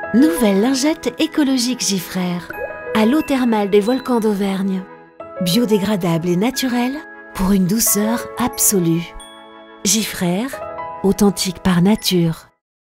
Nouvelle lingette écologique Gifrère, à l'eau thermale des volcans d'Auvergne. Biodégradable et naturelle pour une douceur absolue. Gifrère, authentique par nature.